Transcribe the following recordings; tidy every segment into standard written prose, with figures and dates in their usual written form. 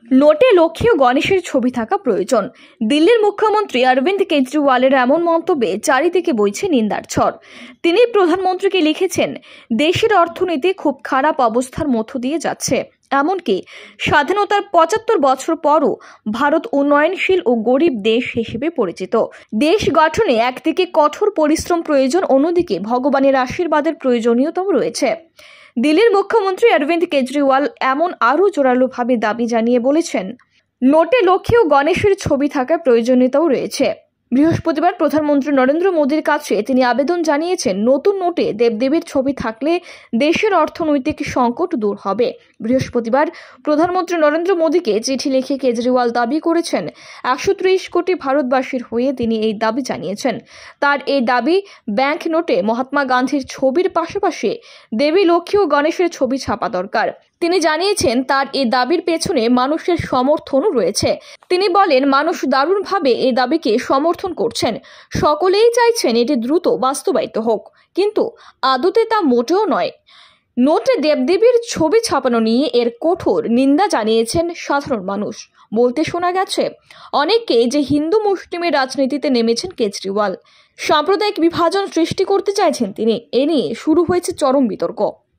নোটে লক্ষ্মী ও গণেশের ছবি থাকা প্রয়োজন। দিল্লির মুখ্যমন্ত্রী অরবিন্দ কেজরিওয়ালের এমন মন্তব্যে চারিদিকে বইছে নিন্দার ঝড়। তিনি প্রধানমন্ত্রীকে লিখেছেন, দেশের অর্থনীতি খুব খারাপ অবস্থার মধ্য দিয়ে যাচ্ছে। এমনকি স্বাধীনতার ৭৫ বছর পরও ভারত উন্নয়নশীল ও গরিব দেশ হিসেবে পরিচিত। দেশ গঠনে একদিকে কঠোর পরিশ্রম প্রয়োজন, অন্যদিকে ভগবানের আশীর্বাদের প্রয়োজনীয়তাও রয়েছে। দিল্লির মুখ্যমন্ত্রী অরবিন্দ কেজরিওয়াল এমন আরও জোরালোভাবে দাবি জানিয়ে বলেছেন, নোটে লক্ষ্মী ও গণেশের ছবি থাকার প্রয়োজনীয়তাও রয়েছে। বৃহস্পতিবার প্রধানমন্ত্রী নরেন্দ্র মোদীর কাছে তিনি আবেদন জানিয়েছেন, নতুন নোটে দেবদেবীর ছবি থাকলে দেশের অর্থনৈতিক সংকট দূর হবে। বৃহস্পতিবার প্রধানমন্ত্রী নরেন্দ্র মোদীকে চিঠি লিখে কেজরিওয়াল দাবি করেছেন, ১৩০ কোটি ভারতবাসীর হয়ে তিনি এই দাবি জানিয়েছেন। তার এই দাবি, ব্যাংক নোটে মহাত্মা গান্ধীর ছবির পাশাপাশি দেবী লক্ষ্মী ও গণেশের ছবি ছাপা দরকার। তিনি জানিয়েছেন, তার এই দাবির পেছনে মানুষের সমর্থনও রয়েছে। তিনি বলেন, মানুষ দারুণভাবে এই দাবিকে সমর্থন করছেন। সকলেই চাইছেন এটি দ্রুত বাস্তবায়িত হোক, কিন্তু আদতে তা মোটেও নয়। নোটে দেবদেবীর ছবি ছাপানো নিয়ে এর কঠোর নিন্দা জানিয়েছেন সাধারণ মানুষ। বলতে শোনা গেছে, অনেকে যে হিন্দু মুসলিমের রাজনীতিতে নেমেছেন কেজরিওয়াল, সাম্প্রদায়িক বিভাজন সৃষ্টি করতে চাইছেন তিনি। এ নিয়ে শুরু হয়েছে চরম বিতর্ক।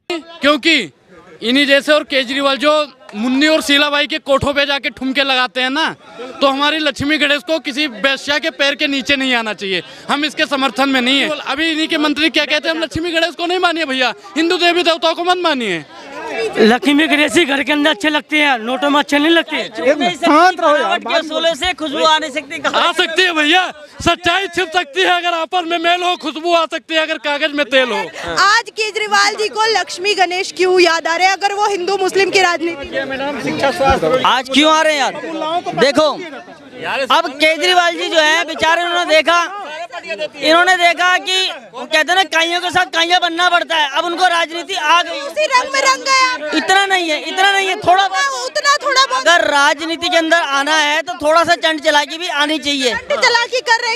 इन्हीं जैसे और केजरीवाल जो मुन्नी और शीला बाई के कोठों पे जाके ठुमके लगाते हैं ना, तो हमारी लक्ष्मी गणेश को किसी वेश्या के पैर के नीचे नहीं आना चाहिए। हम इसके समर्थन में नहीं है। अभी इन्हीं के मंत्री क्या कहते हैं, हम लक्ष्मी गणेश को नहीं मानिए भैया, हिंदू देवी देवताओं को मत मानिए। लक्ष्मी गणेश ही घर के अंदर अच्छे लगते हैं, नोटों में अच्छे नहीं लगते। शांत रहो यार, सोले से खुशबू आ नहीं सकती। आ सकती है भैया, सच्चाई छिप सकती है अगर आपस में मेल हो, खुशबू आ सकती है अगर कागज में तेल हो। आज केजरीवाल जी को लक्ष्मी गणेश क्यों याद आ रहे हैं, अगर वो हिंदू मुस्लिम की राजनीति? आज क्यों आ रहे हैं यार? देखो, अब केजरीवाल जी जो है बेचारे, इन्होंने देखा कि कहते हैं ना, काइयों के साथ काइया बनना पड़ता है। अब उनको राजनीति आ गई, उसी रंग में रंग गया। इतना नहीं है, थोड़ा उतना अगर राजनीति के अंदर आना है तो थोड़ा सा चंड चलाकी भी आनी चाहिए। चलाकी कर रहे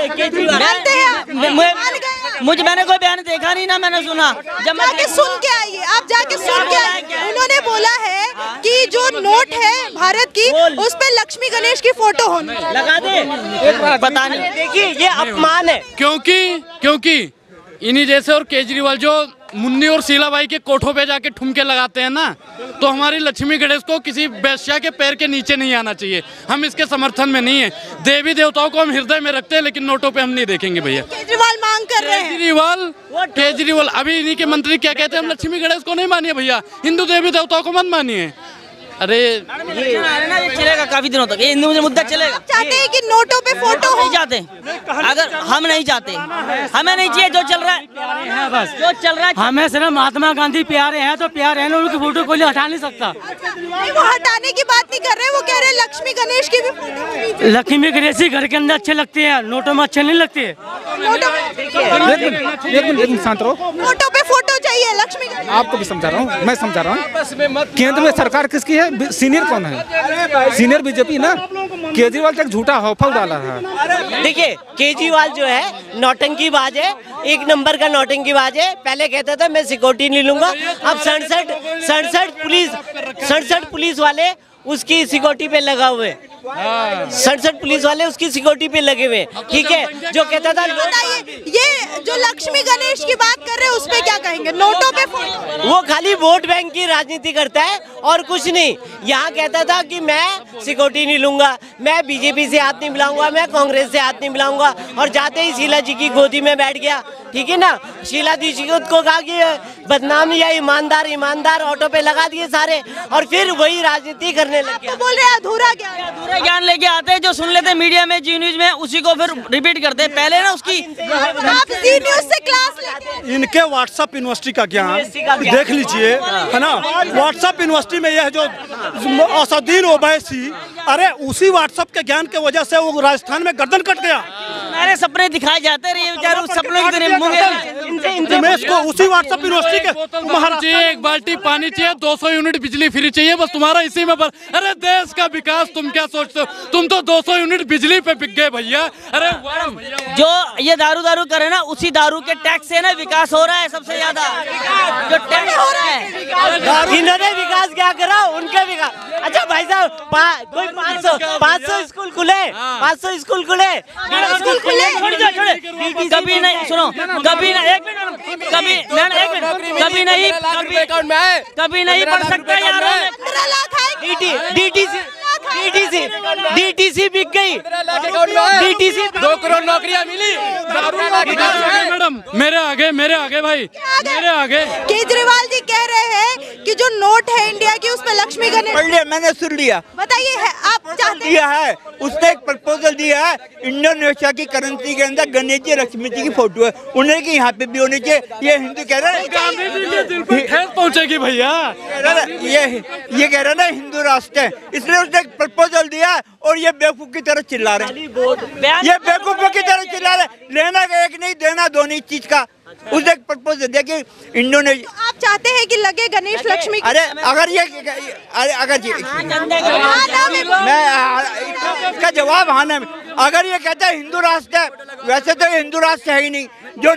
मैंने कोई बयान देखा नहीं ना, मैंने सुना। जब जाके सुन के आइए, आप जाके सुन के आइए। उन्होंने बोला है कि जो नोट है भारत की, उस पे लक्ष्मी गणेश की फोटो होनी। लगा दे, पता नहीं। देखिए, ये अपमान है। क्योंकि इन्हीं जैसे और केजरीवाल जो मुन्नी और शीला बाई के कोठों पे जाके ठुमके लगाते हैं ना, तो हमारी लक्ष्मी गणेश को किसी वेश्या के पैर के नीचे नहीं आना चाहिए। हम इसके समर्थन में नहीं है। देवी देवताओं को हम हृदय में रखते हैं, लेकिन नोटों पे हम नहीं देखेंगे भैया। केजरीवाल मांग कर रहे हैं। केजरीवाल अभी इन्हीं के मंत्री क्या कहते हैं, हम लक्ष्मी गणेश को नहीं मानिए भैया, हिंदू देवी देवताओं को मत मानिए। अरे ये चलेगा काफी दिनों तक, ये हिंदू मुद्दा चलेगा। चाहते हैं कि नोटों पे फोटो हो? नहीं चाहते, अगर हम नहीं चाहते, हमें नहीं चाहिए जो चल रहा है, बस जो चल रहा है। हमें सिर्फ महात्मा गांधी प्यारे हैं, तो प्यारे हैं, उनकी फोटो कोई हटा नहीं सकता। वो हटाने की बात नहीं कर रहे, वो कह रहे हैं लक्ष्मी गणेश की भी फोटो। लक्ष्मी गणेश ही घर के अंदर अच्छे लगते हैं, नोटों में अच्छे नहीं लगते। फोटो पे फोटो चाहिए लक्ष्मी गणेश। आपको भी समझा रहा हूँ, मैं समझा रहा हूँ। केंद्र में सरकार किसकी है? सीनियर कौन है? सीनियर बीजेपी ना। केजरीवाल तक झूठा हौफा डाला है। देखिए, केजरीवाल जो है नौटंकीबाज है, एक नंबर का नौटंकीबाज है। पहले कहता था मैं सिक्योरिटी नहीं लूंगा, अब 67 पुलिस वाले उसकी सिक्योरिटी पे लगा हुए, 67 पुलिस वाले उसकी सिक्योरिटी पे लगे हुए। ठीक है, जो कहता था। ये जो लक्ष्मी गणेश की बात कर रहे हैं, उस पे क्या कहेंगे? नोटों पे वो खाली वोट बैंक की राजनीति करता है और कुछ नहीं। यहाँ कहता था कि मैं सिक्योरिटी नहीं लूंगा, मैं बीजेपी से हाथ नहीं मिलाऊंगा, मैं कांग्रेस से हाथ नहीं मिलाऊंगा, और जाते ही शीला जी की गोदी में बैठ गया। ठीक है ना, शीला जी को कहा कि बदनाम या ईमानदार ऑटो पे लगा दिए सारे, और फिर वही राजनीति करने लग गया। तो बोल रहे अधूरा ज्ञान लेके आते हैं, जो सुन लेते मीडिया में, जी न्यूज में, उसी को फिर रिपीट करते हैं। पहले ना उसकी आप जी न्यूज से क्लास लेते हैं। इनके व्हाट्सएप यूनिवर्सिटी का ज्ञान देख लीजिए, है ना। व्हाट्सएप यूनिवर्सिटी में यह जो असदुद्दीन ओवैसी, अरे उसी व्हाट्सएप के ज्ञान के वजह से वो राजस्थान में गर्दन कट गया। मेरे सपने दिखाए जाते रहे, बेचारे उस सपनों की तरह उमेश को उसी व्हाट्सएप यूनिवर्सिटी के तुम्हारा चाहिए, एक बाल्टी पानी चाहिए, 200 यूनिट बिजली फ्री चाहिए, बस तुम्हारा इसी में अरे देश का विकास तुम क्या सोचते हो? तुम तो 200 यूनिट बिजली पे बिक गए भैया। अरे जो ये दारू करे ना, उसी दारू के टैक्स से ना विकास हो रहा है सबसे ज्यादा, जो टैक्स हो रहा है। इन्होंने विकास क्या करा? उनके विकास। अच्छा भाई साहब, कोई 500 स्कूल खुले, 500 स्कूल खुले, स्कूल खुले, कभी नहीं, सुनो, कभी नहीं, एक मिनट, कभी नहीं पढ़ सकता यार। डीटीसी बिक गई, डीटीसी 2 करोड़ नौकरियां मिली। मैडम मेरे आगे भाई, मेरे आगे। केजरीवाल जी कह रहे हैं कि जो नोट है इंडिया की उसमें लक्ष्मी गणेश। पढ़ लिया, मैंने सुन लिया। बताइए है आप चाहते दिया है, उसने एक प्रपोजल दिया है, इंडोनेशिया की करेंसी के अंदर गणेश जी लक्ष्मी जी की फोटो है, उन्हें की यहाँ पे भी होनी चाहिए। ये हिंदू कह रहे हैं गांधी जी के दिल पे ठेस पहुंचेगी भैया। ये कह रहे हैं ना हिंदू राष्ट्र है, इसलिए उसने एक प्रपोजल दिया और ये बेवकूफ की तरह चिल्ला रहे हैं, ये बेवकूफों की तरह चिल्ला रहे हैं। लेना का एक नहीं, देना दो नहीं चीज का। उसने एक प्रपोजल दिया कि इंडोनेशिया। तो आप चाहते हैं कि लगे गणेश लक्ष्मी? अरे अगर मैं इसका जवाब हाँ ना, अगर ये कहता है हिंदू राष्ट्र है, वैसे तो हिंदू राष्ट्र है ही नहीं। जो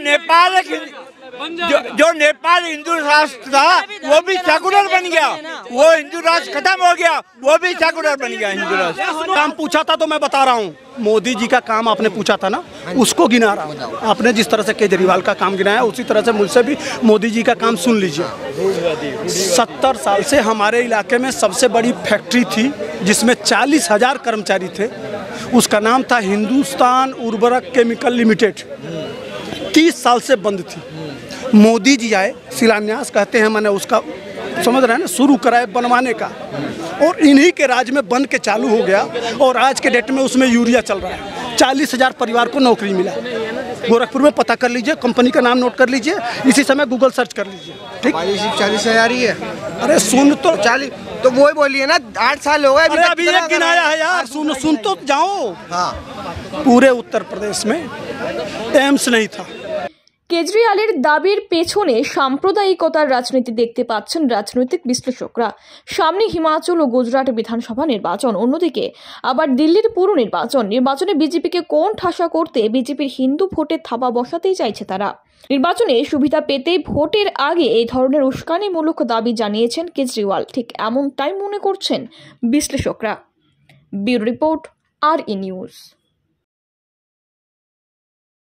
नेपाल हिंदू राष्ट्र था वो भी सेकुलर बन गया, वो हिंदू राष्ट्र खत्म हो गया, वो भी सेकुलर बन गया हिंदू राष्ट्र। काम पूछा था तो मैं बता रहा हूँ, मोदी जी का काम आपने पूछा था ना, उसको गिना रहा हूँ। आपने जिस तरह से केजरीवाल का काम गिनाया, उसी तरह से मुझसे भी मोदी जी का काम सुन लीजिए। 70 साल से हमारे इलाके में सबसे बड़ी फैक्ट्री थी जिसमें 40,000 कर्मचारी थे, उसका नाम था हिंदुस्तान उर्वरक केमिकल लिमिटेड। 30 साल से बंद थी। मोदी जी आए, शिलान्यास कहते हैं, मैंने उसका समझ रहे हैं ना, शुरू कराए बनवाने का, और इन्हीं के राज में बन के चालू हो गया। और आज के डेट में उसमें यूरिया चल रहा है। 40,000 परिवार को नौकरी मिला। गोरखपुर में पता कर लीजिए, कंपनी का नाम नोट कर लीजिए, इसी समय गूगल सर्च कर लीजिए। ठीक, 40,000 ही है। अरे सुन तो 40 तो वो ही बोलिए ना, 8 साल हो गए अभी एक गिनाया है यार। सुन तो जाओ। हाँ, पूरे उत्तर प्रदेश में एम्स नहीं था। কেজরিওয়ালের দাবির পেছনে সাম্প্রদায়িকতার রাজনীতি দেখতে পাচ্ছেন রাজনৈতিক বিশ্লেষকরা। সামনে হিমাচল ও গুজরাট বিধানসভা নির্বাচন, অন্যদিকে আবার দিল্লির পুর নির্বাচনে বিজেপিকে কোণ ঠাসা করতে বিজেপির হিন্দু ভোটে থাবা বসাতেই চাইছে তারা। নির্বাচনে সুবিধা পেতে ভোটের আগে এই ধরনের উস্কানিমূলক দাবি জানিয়েছেন কেজরিওয়াল। ঠিক এমনটাই মনে করছেন বিশ্লেষকরা। Bureau report, RE news.